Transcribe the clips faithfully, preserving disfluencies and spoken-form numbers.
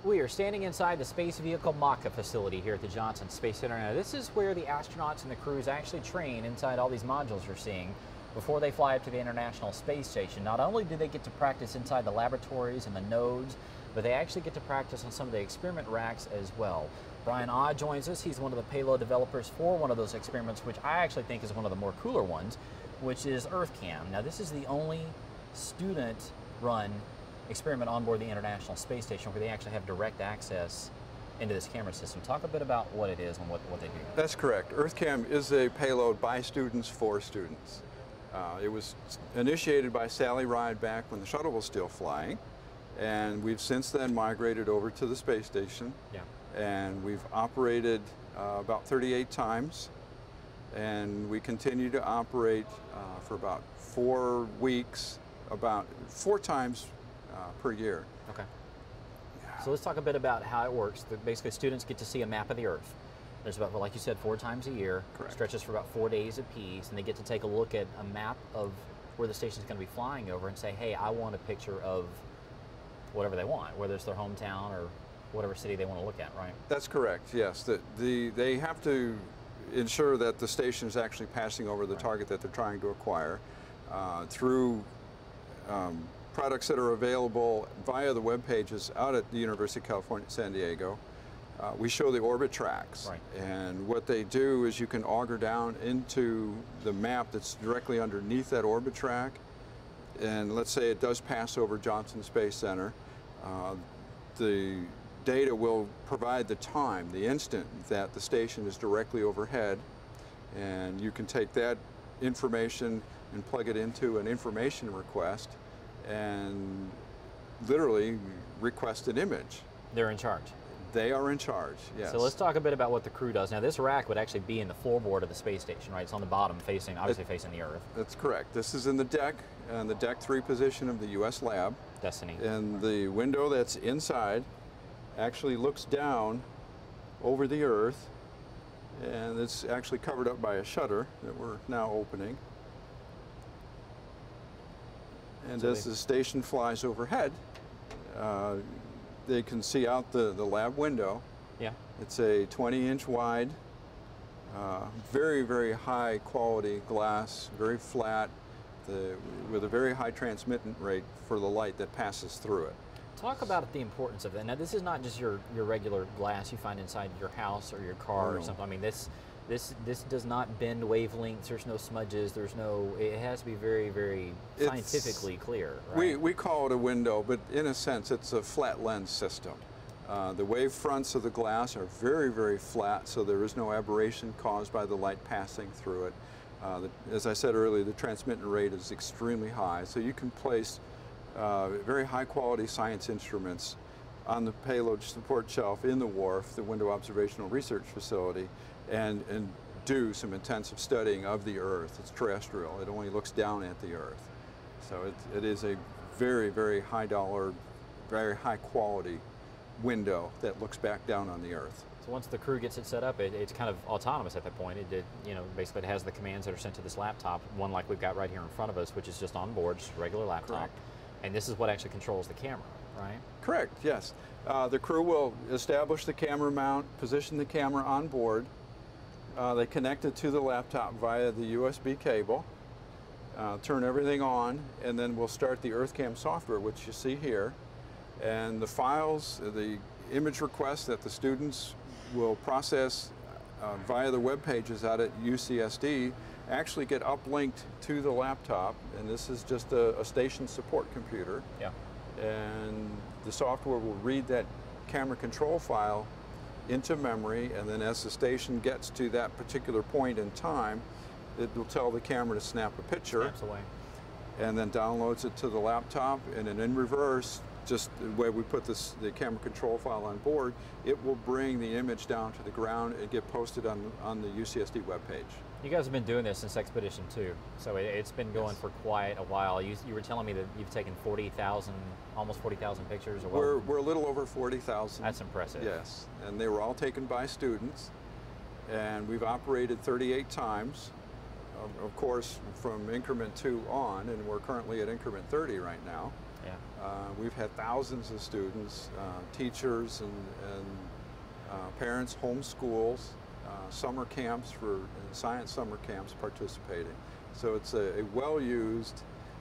We are standing inside the Space Vehicle Mock-up facility here at the Johnson Space Center. Now, this is where the astronauts and the crews actually train inside all these modules you're seeing before they fly up to the International Space Station. Not only do they get to practice inside the laboratories and the nodes, but they actually get to practice on some of the experiment racks as well. Brion Au joins us. He's one of the payload developers for one of those experiments, which I actually think is one of the more cooler ones, which is EarthKAM. Now, this is the only student-run experiment on board the International Space Station where they actually have direct access into this camera system. Talk a bit about what it is and what, what they do. That's correct. EarthKAM is a payload by students for students. Uh, it was initiated by Sally Ride back when the shuttle was still flying, and we've since then migrated over to the space station. Yeah. And we've operated uh, about thirty-eight times, and we continue to operate uh, for about four weeks, about four times Uh, per year. Okay. So let's talk a bit about how it works. The, basically, students get to see a map of the Earth. There's about, well, like you said, four times a year. Correct. Stretches for about four days apiece, and they get to take a look at a map of where the station is going to be flying over and say, hey, I want a picture of whatever they want, whether it's their hometown or whatever city they want to look at, right? That's correct, yes. The, the, they have to ensure that the station is actually passing over the right. target that they're trying to acquire uh, through um, products that are available via the web pages out at the University of California, San Diego. Uh, we show the orbit tracks. Right. And what they do is you can auger down into the map that's directly underneath that orbit track. And let's say it does pass over Johnson Space Center. Uh, the data will provide the time, the instant that the station is directly overhead. And you can take that information and plug it into an information request and literally request an image. They're in charge. They are in charge, yes. So let's talk a bit about what the crew does. Now, this rack would actually be in the floorboard of the space station, right? It's on the bottom, facing, obviously it, facing the Earth. That's correct. This is in the deck, in the deck three position of the U S lab. Destiny. And the window that's inside actually looks down over the Earth, and it's actually covered up by a shutter that we're now opening. And so as the station flies overhead, uh, they can see out the, the lab window. Yeah. It's a twenty inch wide, uh, very, very high quality glass, very flat, the, with a very high transmittant rate for the light that passes through it. Talk about the importance of that. Now, this is not just your, your regular glass you find inside your house or your car oh, or something. I mean, this This this does not bend wavelengths. There's no smudges. There's no. It has to be very, very it's, scientifically clear. Right? We we call it a window, but in a sense, it's a flat lens system. Uh, the wave fronts of the glass are very, very flat, so there is no aberration caused by the light passing through it. Uh, the, as I said earlier, the transmittant rate is extremely high, so you can place uh, very high-quality science instruments on the payload support shelf in the wharf, the Window Observational Research Facility, and, and do some intensive studying of the Earth. It's terrestrial. It only looks down at the Earth. So it, it is a very, very high dollar, very high quality window that looks back down on the Earth. So once the crew gets it set up, it, it's kind of autonomous at that point. It did, you know, basically it has the commands that are sent to this laptop, one like we've got right here in front of us, which is just on board, just a regular laptop. Correct. And this is what actually controls the camera, right? Correct, yes. Uh, the crew will establish the camera mount, position the camera on board. Uh, they connect it to the laptop via the U S B cable, uh, turn everything on, and then we'll start the EarthKAM software, which you see here. And the files, the image requests that the students will process uh, via the web pages out at U C S D actually get uplinked to the laptop, and this is just a, a station support computer. Yeah. And the software will read that camera control file into memory, and then as the station gets to that particular point in time, it will tell the camera to snap a picture. Snaps away. And then downloads it to the laptop, and then in reverse, just the way we put this, the camera control file on board, it will bring the image down to the ground and get posted on, on the U C S D webpage. You guys have been doing this since Expedition two, so it, it's been going yes. for quite a while. You, you were telling me that you've taken forty thousand, almost forty thousand pictures? Or we're, we're a little over forty thousand. That's impressive. Yes, and they were all taken by students, and we've operated thirty-eight times, of, of course, from increment two on, and we're currently at increment thirty right now. Yeah. Uh, we've had thousands of students, uh, teachers and, and uh, parents, homeschools, uh, summer camps for science summer camps participating. So it's a, a well-used,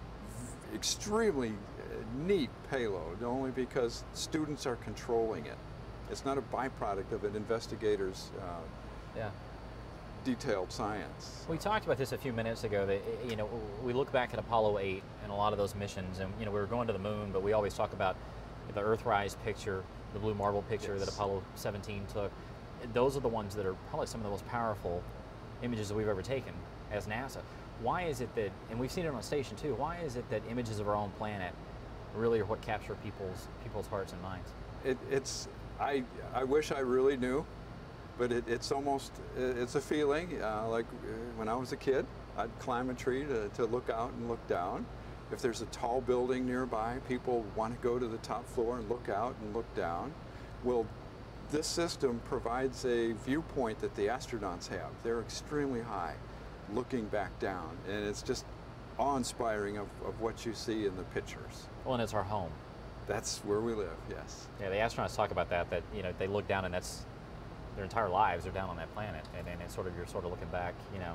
extremely neat payload, only because students are controlling it. It's not a byproduct of an investigator's uh, yeah. detailed science. We talked about this a few minutes ago, that, you know, we look back at Apollo eight and a lot of those missions, and, you know, we were going to the moon, but we always talk about the Earthrise picture, the blue marble picture Yes. that Apollo seventeen took. Those are the ones that are probably some of the most powerful images that we've ever taken as NASA. Why is it that, and we've seen it on the station too, why is it that images of our own planet really are what capture people's people's hearts and minds? It, it's, I, I wish I really knew, but it, it's almost, it's a feeling, uh, like when I was a kid, I'd climb a tree to, to look out and look down. If there's a tall building nearby, people want to go to the top floor and look out and look down. Well, this system provides a viewpoint that the astronauts have. They're extremely high, looking back down, and it's just awe-inspiring of, of what you see in the pictures. Well, and it's our home. That's where we live, yes. Yeah, the astronauts talk about that, that, you know, they look down and that's their entire lives, they're down on that planet, and then it's sort of, you're sort of looking back, you know,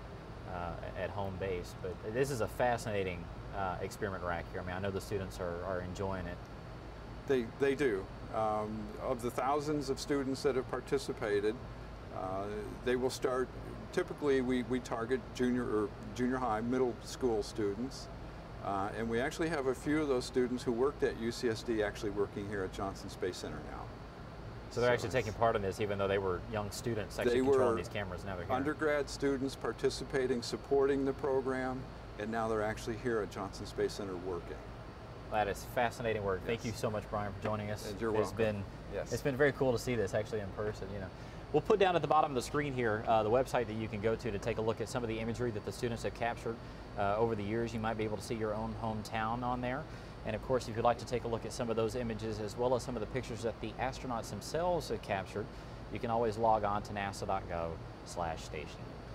uh, at home base. But this is a fascinating uh, experiment rack here. I mean, I know the students are, are enjoying it. They, they do. Um, of the thousands of students that have participated, uh, they will start, typically we, we target junior or junior high, middle school students. Uh, and we actually have a few of those students who worked at U C S D actually working here at Johnson Space Center now. So they're So actually taking part in this, even though they were young students actually They controlling were these cameras. Now they're here. undergrad students participating, supporting the program, and now they're actually here at Johnson Space Center working. That is fascinating work. Thank Yes. you so much, Brian, for joining us. And you're It's welcome. been, Yes. it's been very cool to see this actually in person. You know, we'll put down at the bottom of the screen here uh, the website that you can go to to take a look at some of the imagery that the students have captured uh, over the years. You might be able to see your own hometown on there. And of course, if you'd like to take a look at some of those images as well as some of the pictures that the astronauts themselves have captured, you can always log on to nasa dot gov slash station.